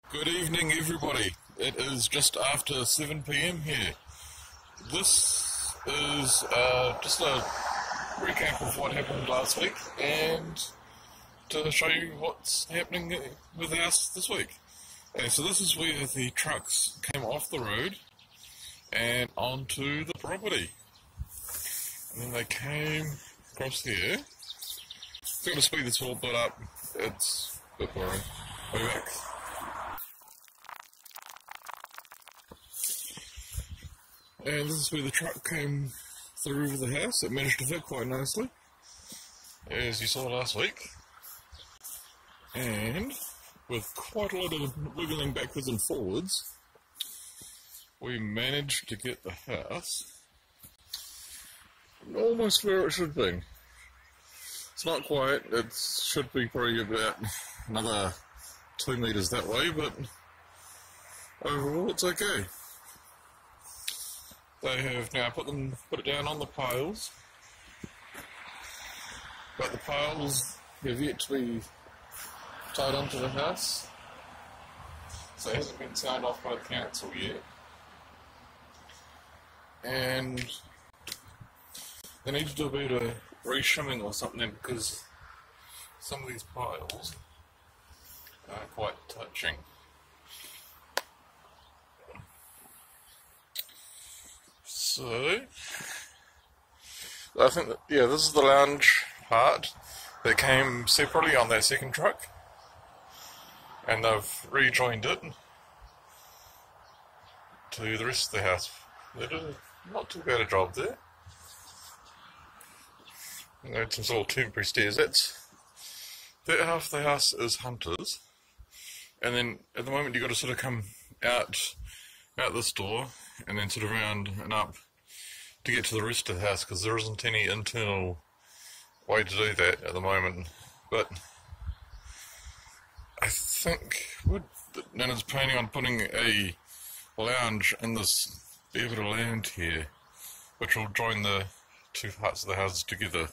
Good evening, everybody. It is just after 7 p.m. here. This is just a recap of what happened last week and to show you what's happening with us this week. And so this is where the trucks came off the road and onto the property. And then they came across here. I've got to speed this whole bit up. It's a bit boring. Way back. And this is where the truck came through the house. It managed to fit quite nicely, as you saw last week. And with quite a lot of wiggling backwards and forwards, we managed to get the house almost where it should be. It's not quite, it should be probably about another 2 meters that way, but overall it's okay. They have now put it down on the piles, but the piles have yet to be tied onto the house, so it hasn't been signed off by the council yet. And they need to do a bit of re-shimming or something because some of these piles are quite touching. So, I think that, yeah, this is the lounge part that came separately on that second truck, and they've rejoined it to the rest of the house. They did not too bad a job there. And they had some sort of temporary stairs. That half of the house is Hunter's, and then at the moment you've got to sort of come out this door and then sort of round and up to get to the rest of the house, because there isn't any internal way to do that at the moment. But I think Nana's planning on putting a lounge in this bit of land here, which will join the two parts of the houses together.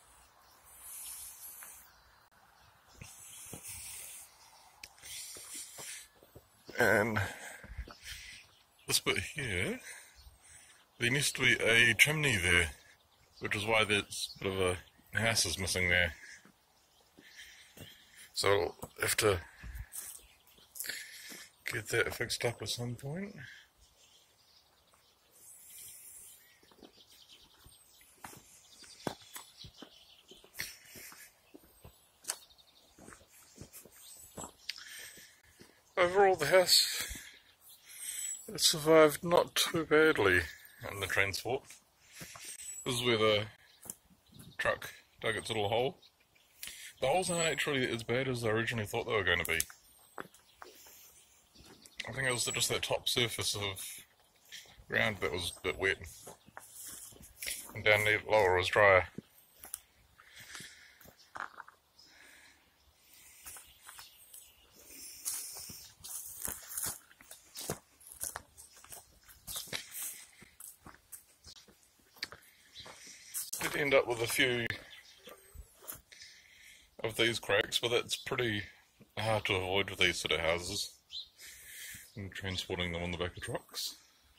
And this bit here, there needs to be a chimney there, which is why there's a bit of a house is missing there. So I'll have to get that fixed up at some point. Overall, the house it survived not too badly in the transport. This is where the truck dug its little hole. The holes aren't actually as bad as I originally thought they were going to be. I think it was just that top surface of ground that was a bit wet, and down there lower was drier. Did end up with a few of these cracks, but that's pretty hard to avoid with these sort of houses and transporting them on the back of trucks.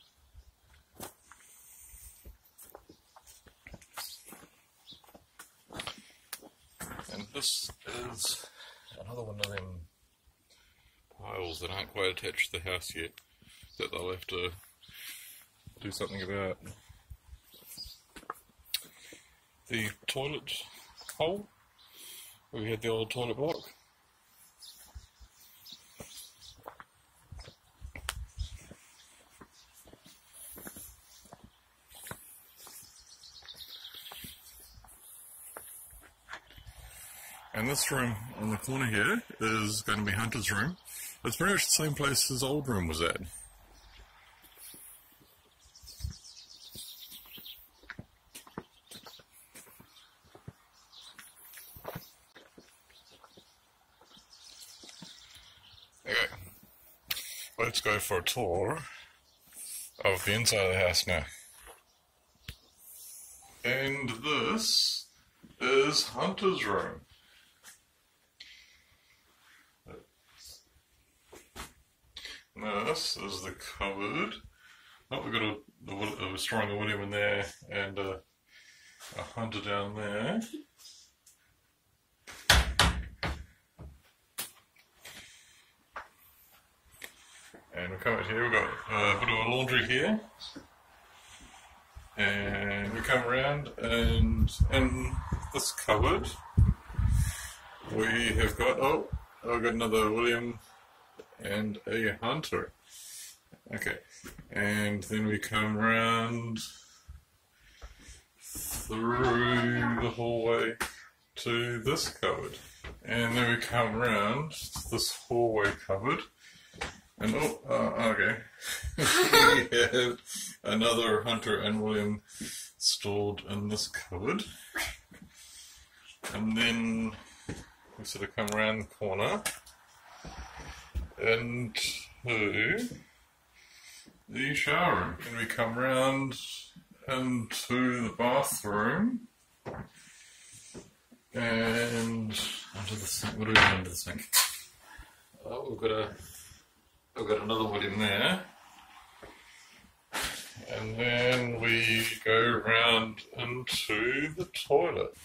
And this is another one of them piles that aren't quite attached to the house yet, that they'll have to do something about. The toilet hole, where we had the old toilet block. And this room on the corner here is going to be Hunter's room. It's pretty much the same place his old room was at. Okay, let's go for a tour of the inside of the house now. And this is Hunter's room. this is the cupboard. Oh, we've got a storing a William in there and a Hunter down there. And we come out here, we've got a bit of a laundry here. And we come around, and in this cupboard we have got, we've got another William and a Hunter. Okay, and then we come round through the hallway to this cupboard. And then we come round this hallway cupboard. And okay. We have another Hunter and William stored in this cupboard. And then we sort of come around the corner into the shower room. And we come round into the bathroom and under the sink. What do we have under the sink? Oh, I've got another William there. And then we go round into the toilet.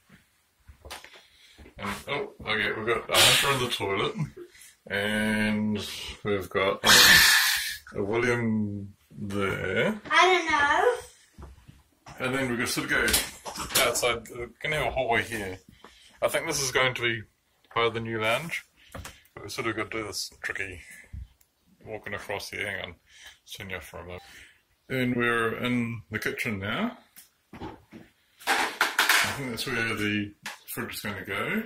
And okay, we've got a Hunter in the toilet. And we've got a William there. I don't know. And then we're going to sort of go outside. We're going to have a hallway here. I think this is going to be part of the new lounge. But we've sort of got to do this tricky walking across here. Hang on, turn you off for a moment. And we're in the kitchen now. I think that's where the fridge is going to go.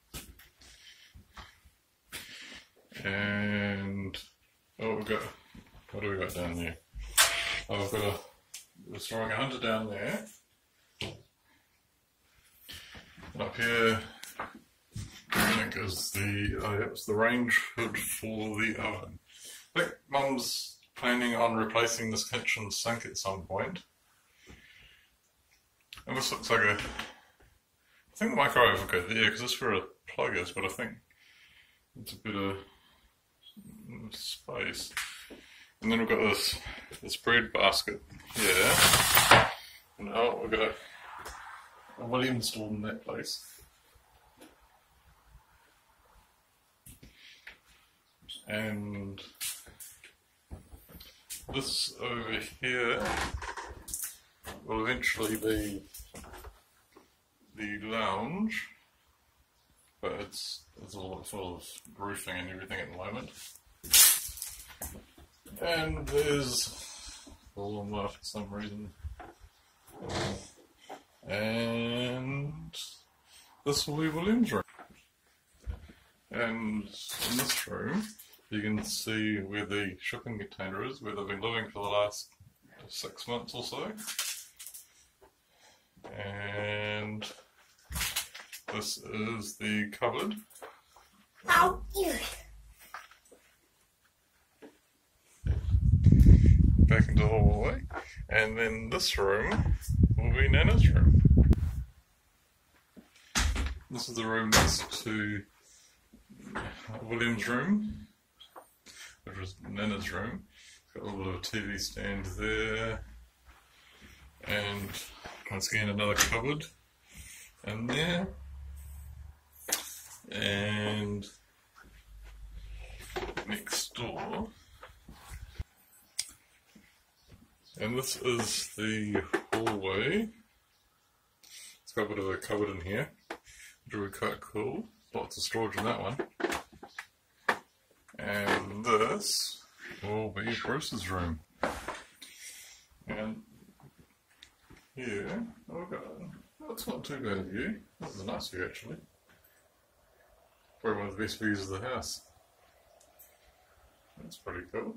And what do we got down there? We've got we're storing a Hunter down there. And up here, I think is it's the range hood for the oven. I think Mum's planning on replacing this kitchen sink at some point. And this looks like I think the microwave will go there because that's where a plug is, but I think it's a bit of space. And then we've got this bread basket here. And we've got a William installed in that place. And this over here will eventually be the lounge, but it's all full of roofing and everything at the moment. And there's a lawnmower for some reason. And this will be William's room. And in this room, you can see where the shipping container is, where they've been living for the last 6 months or so. And this is the cupboard. Oh, you. Back into the hallway. And then this room will be Nana's room. This is the room next to William's room, which was Nana's room. Got a little bit of a TV stand there, and once again another cupboard in there, and next door. And this is the hallway. It's got a bit of a cupboard in here, which will be quite cool. Lots of storage in that one. And this will be Bruce's room. And here, that's not too bad a view. That's a nice view actually. Probably one of the best views of the house. That's pretty cool.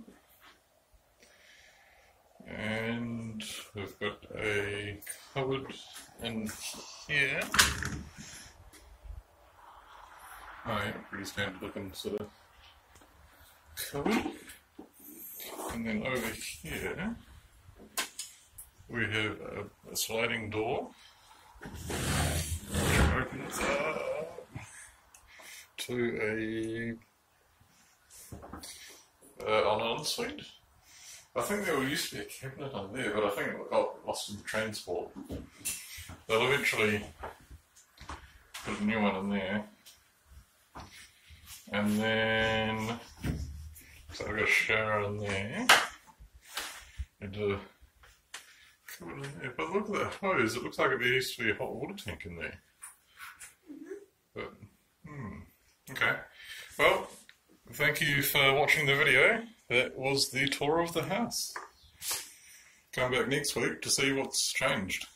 And we've got a cupboard in here. Oh yeah, pretty standard looking sort of cupboard. And then over here we have a sliding door which opens up to a on an ensuite. I think there used to be a cabinet on there, but I think it got lost in transport. They'll eventually put a new one in there. And then, so I've got a shower in there. And a cupboard in there. But look at that hose, it looks like there used to be a hot water tank in there. But, okay. Well, thank you for watching the video. That was the tour of the house. Come back next week to see what's changed.